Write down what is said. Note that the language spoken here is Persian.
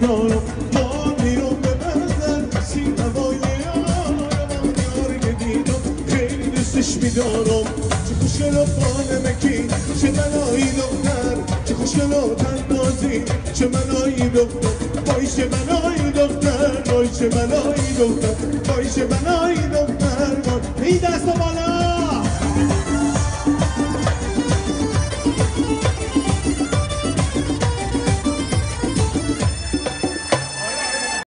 دارم با میرم به بندر سینمای یار که دیدم خیلی دوستش میدارم چه خوشگل و بانمکی چه منایی دختر چه خوشگل و تندازی چه منایی دختر وای چه منایی دختر وای چه منایی دختر وای چه منایی دختر این دست بالا